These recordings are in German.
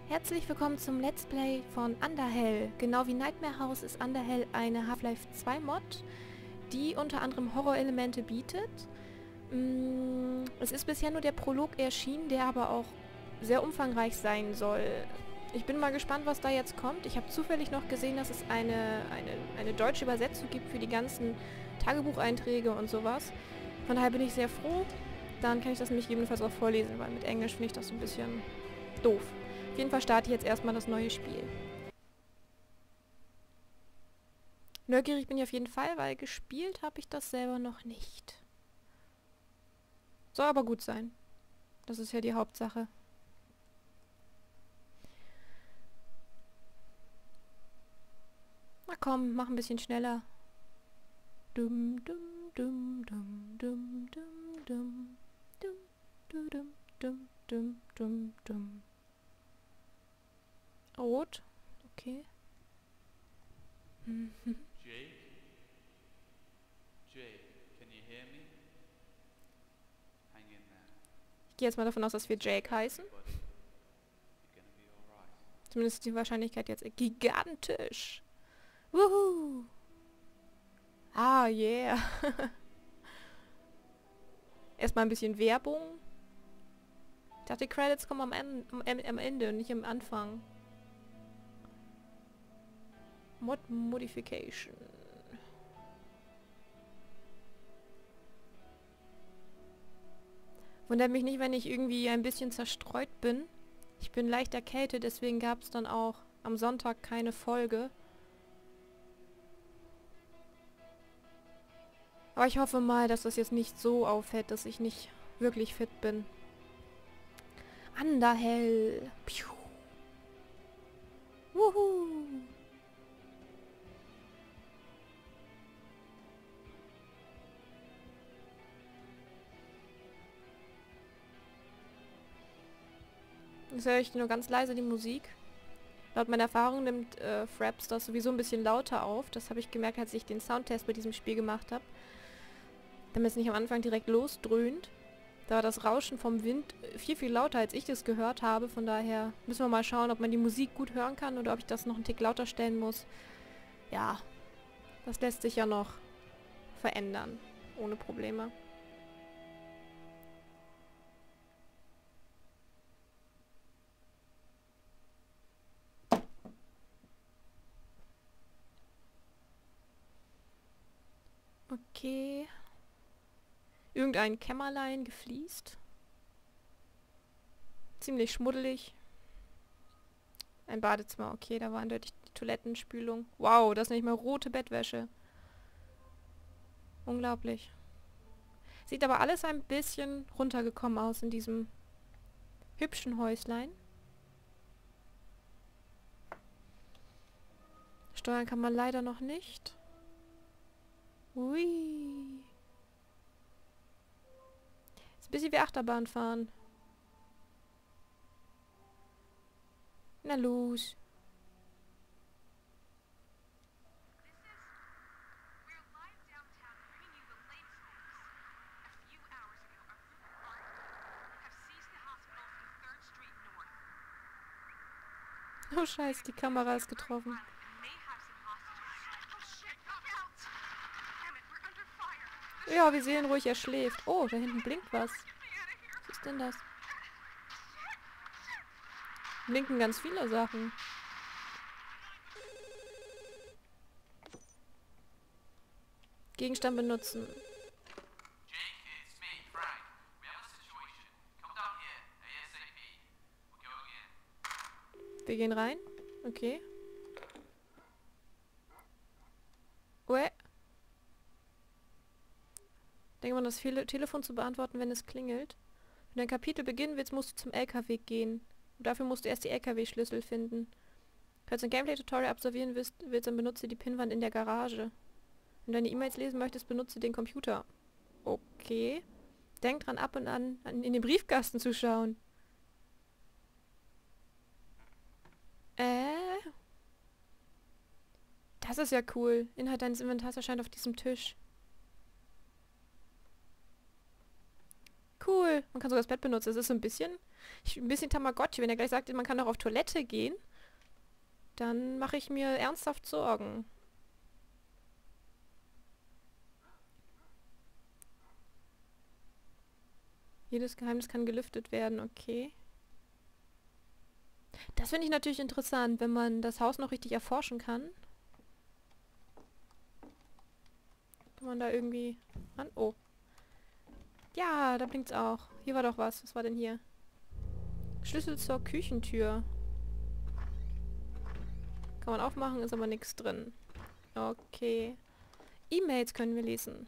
Herzlich willkommen zum Let's Play von Underhell. Genau wie Nightmare House ist Underhell eine Half-Life 2 Mod, die unter anderem Horrorelemente bietet. Es ist bisher nur der Prolog erschienen, der aber auch sehr umfangreich sein soll. Ich bin mal gespannt, was da jetzt kommt. Ich habe zufällig noch gesehen, dass es eine deutsche Übersetzung gibt für die ganzen Tagebucheinträge und sowas. Von daher bin ich sehr froh. Dann kann ich das nämlich gegebenenfalls auch vorlesen, weil mit Englisch finde ich das so ein bisschen doof. Auf jeden Fall starte ich jetzt erstmal das neue Spiel. Neugierig bin ich auf jeden Fall, weil gespielt habe ich das selber noch nicht. Soll aber gut sein. Das ist ja die Hauptsache. Na komm, mach ein bisschen schneller. Dum dum dum dum dum dum dum dum dum dum dum dum dum. Rot. Okay. Jake? Jake, can you hear me? Hang in there. Ich gehe jetzt mal davon aus, dass wir Jake heißen. Buddy. You're gonna be alright. Zumindest ist die Wahrscheinlichkeit jetzt gigantisch. Wuhu! Ah, yeah. Erstmal ein bisschen Werbung. Ich dachte, die Credits kommen am Ende und nicht am Anfang. Mod Modification. Wundert mich nicht, wenn ich irgendwie ein bisschen zerstreut bin. Ich bin leicht erkältet, deswegen gab es dann auch am Sonntag keine Folge. Aber ich hoffe mal, dass das jetzt nicht so auffällt, dass ich nicht wirklich fit bin. Underhell. Piu. Wuhu. Jetzt höre ich nur ganz leise die Musik. Laut meiner Erfahrung nimmt Fraps das sowieso ein bisschen lauter auf. Das habe ich gemerkt, als ich den Soundtest bei diesem Spiel gemacht habe. Damit es nicht am Anfang direkt losdröhnt. Da war das Rauschen vom Wind viel, viel lauter, als ich das gehört habe. Von daher müssen wir mal schauen, ob man die Musik gut hören kann oder ob ich das noch einen Tick lauter stellen muss. Ja, das lässt sich ja noch verändern. Ohne Probleme. Okay. Irgendein Kämmerlein gefliest. Ziemlich schmuddelig. Ein Badezimmer, okay, da war eindeutig die Toilettenspülung. Wow, das ist nicht mal rote Bettwäsche. Unglaublich. Sieht aber alles ein bisschen runtergekommen aus in diesem hübschen Häuslein. Steuern kann man leider noch nicht. Ui. Ist ein bisschen wie Achterbahn fahren. Na los. Oh scheiße, die Kamera ist getroffen. Ja, wir sehen ruhig, er schläft. Oh, da hinten blinkt was. Was ist denn das? Blinken ganz viele Sachen. Gegenstand benutzen. Jake, it's me, Frank. We have a situation. Come down here, ASAP. We're going in. Wir gehen rein. Okay. Uä. Denke mal, das Telefon zu beantworten, wenn es klingelt. Wenn dein Kapitel beginnen willst, musst du zum LKW gehen. Und dafür musst du erst die LKW-Schlüssel finden. Falls du ein Gameplay-Tutorial absolvieren willst, dann benutze die Pinnwand in der Garage. Wenn du deine E-Mails lesen möchtest, benutze den Computer. Okay. Denk dran, ab und an in den Briefkasten zu schauen. Das ist ja cool. Inhalt deines Inventars erscheint auf diesem Tisch. Cool. Man kann sogar das Bett benutzen. Das ist so ein bisschen Tamagotchi. Wenn er gleich sagt, man kann auch auf Toilette gehen, dann mache ich mir ernsthaft Sorgen. Jedes Geheimnis kann gelüftet werden, okay. Das finde ich natürlich interessant, wenn man das Haus noch richtig erforschen kann. Kann man da irgendwie an... Oh. Ja, da blinkt's auch. Hier war doch was. Was war denn hier? Schlüssel zur Küchentür. Kann man aufmachen, ist aber nichts drin. Okay. E-Mails können wir lesen.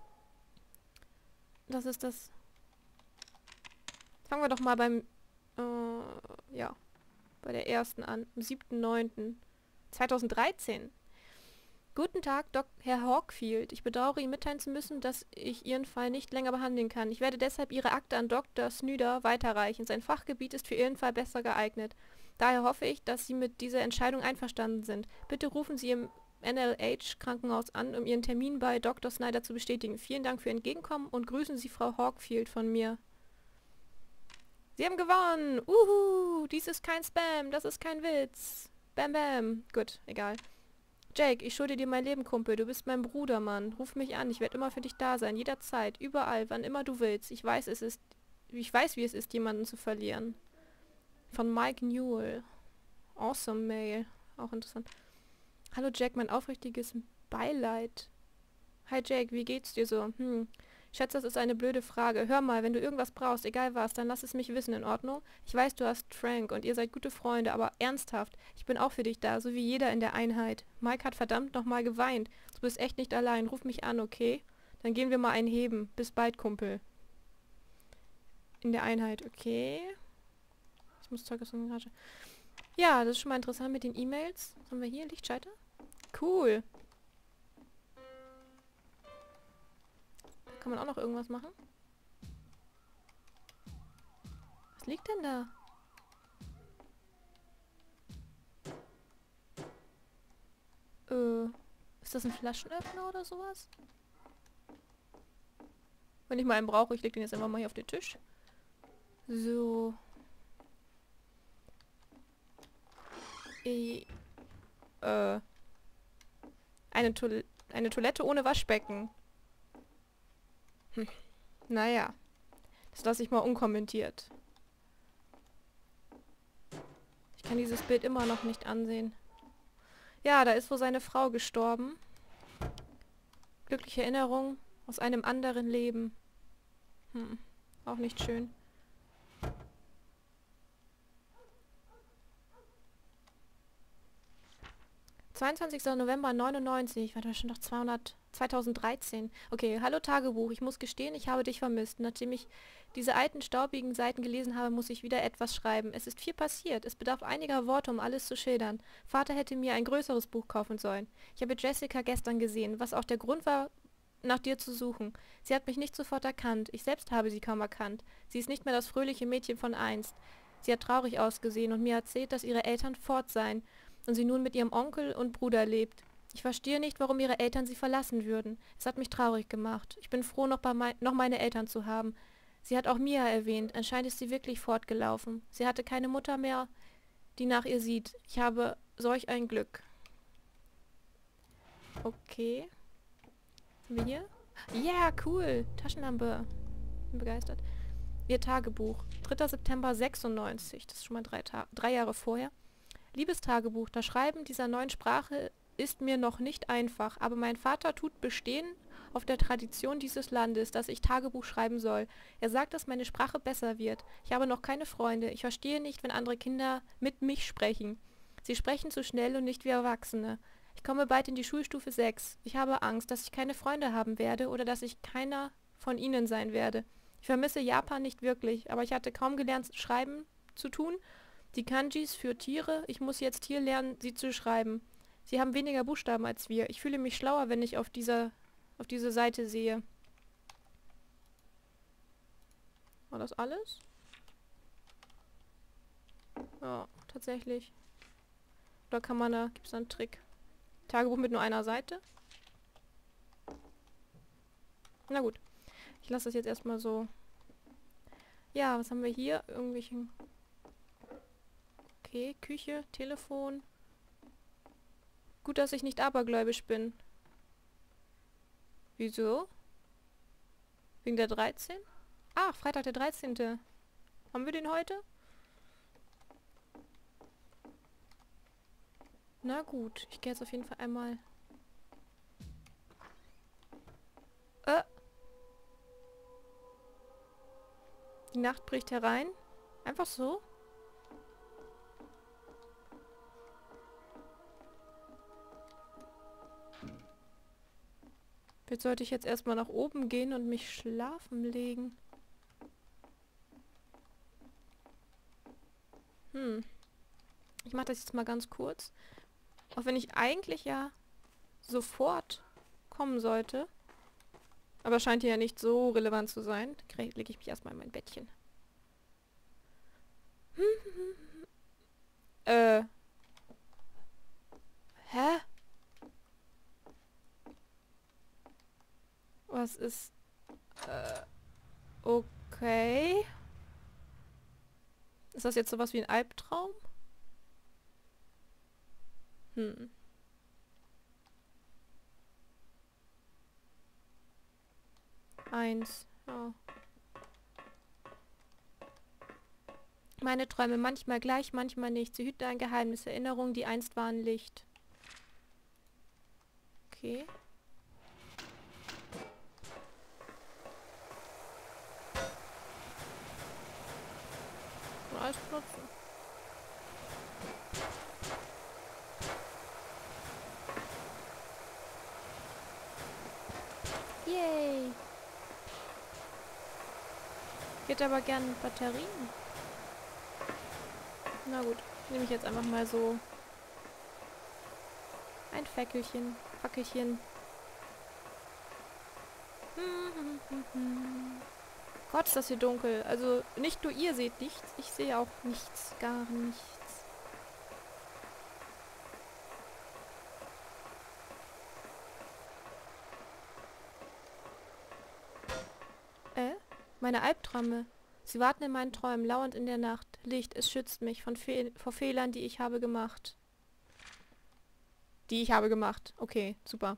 Das ist das... Fangen wir doch mal beim... ja. Bei der ersten an. Am 7.9.2013. Guten Tag, Herr Hawkfield. Ich bedauere, Ihnen mitteilen zu müssen, dass ich Ihren Fall nicht länger behandeln kann. Ich werde deshalb Ihre Akte an Dr. Snyder weiterreichen. Sein Fachgebiet ist für Ihren Fall besser geeignet. Daher hoffe ich, dass Sie mit dieser Entscheidung einverstanden sind. Bitte rufen Sie im NLH-Krankenhaus an, um Ihren Termin bei Dr. Snyder zu bestätigen. Vielen Dank für Ihr Entgegenkommen und grüßen Sie Frau Hawkfield von mir. Sie haben gewonnen! Uhu! Dies ist kein Spam, das ist kein Witz. Bam bam. Gut, egal. Jake, ich schulde dir mein Leben, Kumpel. Du bist mein Bruder, Mann. Ruf mich an, ich werde immer für dich da sein. Jederzeit, überall, wann immer du willst. Ich weiß, wie es ist, jemanden zu verlieren. Von Mike Newell. Awesome Mail. Auch interessant. Hallo Jack, mein aufrichtiges Beileid. Hi Jake, wie geht's dir so? Ich schätze, das ist eine blöde Frage. Hör mal, wenn du irgendwas brauchst, egal was, dann lass es mich wissen, in Ordnung? Ich weiß, du hast Frank und ihr seid gute Freunde, aber ernsthaft, ich bin auch für dich da, so wie jeder in der Einheit. Mike hat verdammt nochmal geweint. Du bist echt nicht allein. Ruf mich an, okay? Dann gehen wir mal einen heben. Bis bald, Kumpel. In der Einheit, okay. Ich muss Zeug aus der Garage. Ja, das ist schon mal interessant mit den E-Mails. Was haben wir hier? Lichtschalter? Cool. Kann man auch noch irgendwas machen? Was liegt denn da? Ist das ein Flaschenöffner oder sowas? Wenn ich mal einen brauche, ich lege den jetzt einfach mal hier auf den Tisch. So. Eine Toilette ohne Waschbecken. Naja. Das lasse ich mal unkommentiert. Ich kann dieses Bild immer noch nicht ansehen. Ja, da ist wohl seine Frau gestorben. Glückliche Erinnerung aus einem anderen Leben. Auch nicht schön. November 99, warte, schon noch 2013. Okay, hallo Tagebuch, ich muss gestehen, ich habe dich vermisst. Nachdem ich diese alten, staubigen Seiten gelesen habe, muss ich wieder etwas schreiben. Es ist viel passiert. Es bedarf einiger Worte, um alles zu schildern. Vater hätte mir ein größeres Buch kaufen sollen. Ich habe Jessica gestern gesehen, was auch der Grund war, nach dir zu suchen. Sie hat mich nicht sofort erkannt. Ich selbst habe sie kaum erkannt. Sie ist nicht mehr das fröhliche Mädchen von einst. Sie hat traurig ausgesehen und mir erzählt, dass ihre Eltern fort seien und sie nun mit ihrem Onkel und Bruder lebt. Ich verstehe nicht, warum ihre Eltern sie verlassen würden. Es hat mich traurig gemacht. Ich bin froh, noch meine Eltern zu haben. Sie hat auch Mia erwähnt. Anscheinend ist sie wirklich fortgelaufen. Sie hatte keine Mutter mehr, die nach ihr sieht. Ich habe solch ein Glück. Okay. Sind wir hier? Ja, yeah, cool. Taschenlampe. Bin begeistert. Ihr Tagebuch. 3. September 96. Das ist schon mal 3 Jahre vorher. Liebes Tagebuch, das Schreiben dieser neuen Sprache ist mir noch nicht einfach, aber mein Vater tut bestehen auf der Tradition dieses Landes, dass ich Tagebuch schreiben soll. Er sagt, dass meine Sprache besser wird. Ich habe noch keine Freunde. Ich verstehe nicht, wenn andere Kinder mit mich sprechen. Sie sprechen zu schnell und nicht wie Erwachsene. Ich komme bald in die Schulstufe 6. Ich habe Angst, dass ich keine Freunde haben werde oder dass ich keiner von ihnen sein werde. Ich vermisse Japan nicht wirklich, aber ich hatte kaum gelernt, Schreiben zu tun. Die Kanjis für Tiere, ich muss jetzt hier lernen, sie zu schreiben. Sie haben weniger Buchstaben als wir. Ich fühle mich schlauer, wenn ich auf diese Seite sehe. War das alles? Ja, tatsächlich. Oder kann man da, gibt es da einen Trick? Tagebuch mit nur einer Seite? Na gut. Ich lasse das jetzt erstmal so Ja, was haben wir hier? Irgendwelchen... Okay, Küche, Telefon. Gut, dass ich nicht abergläubisch bin. Wieso? Wegen der 13? Ach, Freitag der 13. Haben wir den heute? Na gut, ich gehe jetzt auf jeden Fall einmal... Die Nacht bricht herein. Einfach so. Jetzt sollte ich jetzt erstmal nach oben gehen und mich schlafen legen. Ich mache das jetzt mal ganz kurz. Auch wenn ich eigentlich ja sofort kommen sollte. Aber scheint ja nicht so relevant zu sein. Lege ich mich erstmal in mein Bettchen. Hä? Was ist... okay. Ist das jetzt sowas wie ein Albtraum? Eins. Ja. Meine Träume manchmal gleich, manchmal nicht. Sie hüten ein Geheimnis. Erinnerungen, die einst waren Licht. Okay. Alles benutzen. Yay! Ich hätte aber gern Batterien. Na gut, nehme ich jetzt einfach mal so ein Fackelchen. Fackelchen. Gott, ist das hier dunkel. Also nicht nur ihr seht nichts, ich sehe auch nichts, gar nichts. Meine Albträume. Sie warten in meinen Träumen, lauernd in der Nacht. Licht, es schützt mich vor Fehlern, die ich habe gemacht. Die ich habe gemacht. Okay, super.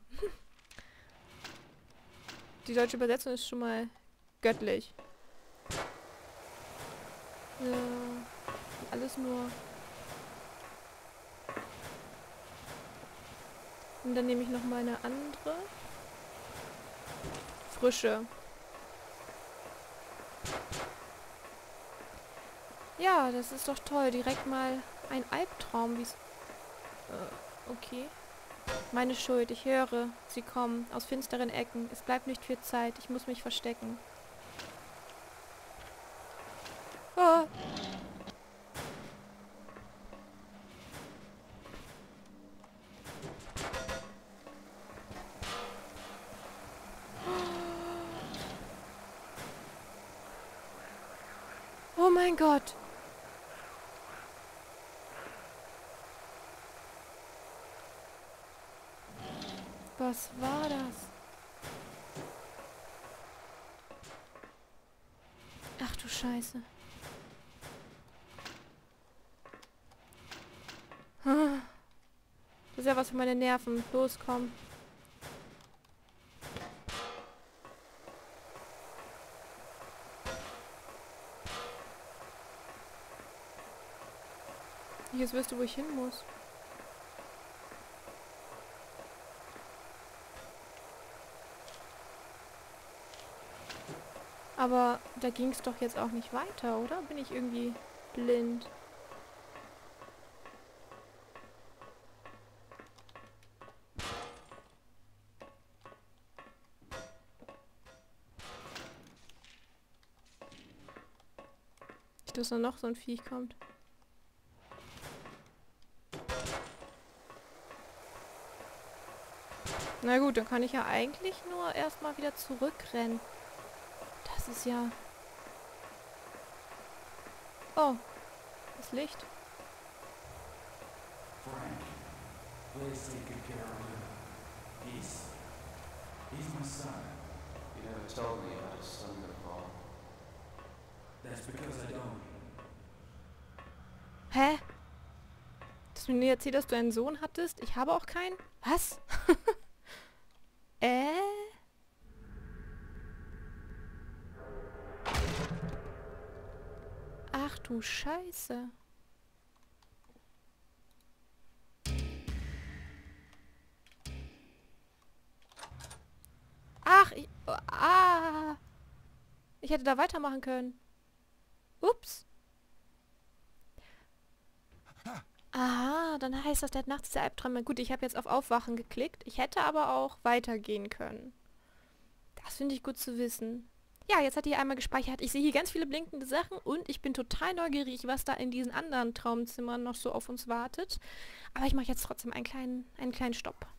Die deutsche Übersetzung ist schon mal göttlich. Alles nur... Und dann nehme ich noch mal eine andere. Frische. Ja, das ist doch toll. Direkt mal ein Albtraum. Wie's okay. Meine Schuld. Ich höre. Sie kommen. Aus finsteren Ecken. Es bleibt nicht viel Zeit. Ich muss mich verstecken. Oh. Oh mein Gott. Was war das? Ach du Scheiße. Das ist ja was für meine Nerven. Los, komm. Jetzt wirst du, wo ich hin muss. Aber da ging es doch jetzt auch nicht weiter, oder? Bin ich irgendwie blind? Nicht, dass da noch so ein Viech kommt. Na gut, dann kann ich ja eigentlich nur erstmal wieder zurückrennen. Das ist ja... Oh, das Licht. Frank, please take good care of him. He's my son. You never told me about his son before. That's because I don't. Hä? Dass du mir erzählt, dass du einen Sohn hattest? Ich habe auch keinen? Was? Ach du Scheiße. Ach, ich hätte da weitermachen können. Ups. Aha, dann heißt das, der hat nachts diese Albträume. Gut, ich habe jetzt auf Aufwachen geklickt. Ich hätte aber auch weitergehen können. Das finde ich gut zu wissen. Ja, jetzt hat die einmal gespeichert. Ich sehe hier ganz viele blinkende Sachen und ich bin total neugierig, was da in diesen anderen Traumzimmern noch so auf uns wartet. Aber ich mache jetzt trotzdem einen kleinen Stopp.